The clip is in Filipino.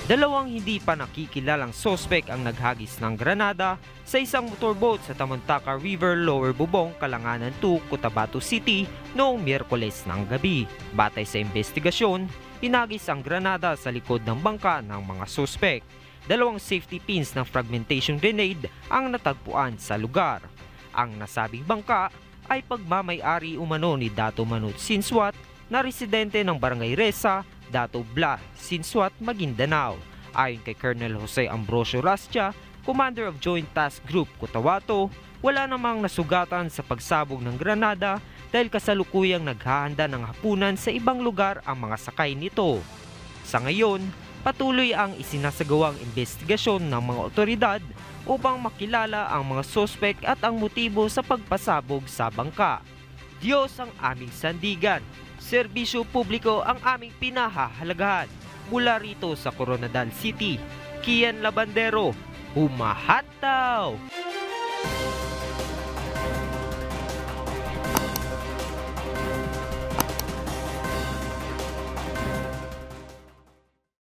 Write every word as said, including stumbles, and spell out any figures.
Dalawang hindi pa nakikilalang sospek ang naghagis ng granada sa isang motorboat sa Tamuntaka River, Lower Bubong, Kalanganan two, Cotabato City noong Miyerkules ng gabi. Batay sa investigasyon, hinagis ang granada sa likod ng bangka ng mga sospek. Dalawang safety pins ng fragmentation grenade ang natagpuan sa lugar. Ang nasabing bangka ay pagmamay-ari umano ni Dato Manut Sinswat na residente ng Barangay Resa, Dato Bla, Sinswat, Maguindanao. Ayon kay Colonel Jose Ambrosio Rastia, Commander of Joint Task Group Cotabato, wala namang nasugatan sa pagsabog ng granada dahil kasalukuyang naghahanda ng hapunan sa ibang lugar ang mga sakay nito. Sa ngayon, patuloy ang isinasagawang investigasyon ng mga otoridad upang makilala ang mga sospek at ang motibo sa pagpasabog sa bangka. Diyos ang aming sandigan, serbisyo publiko ang aming pinahahalagahan. Mula rito sa Coronadal City, Kian Labandero, humahataw!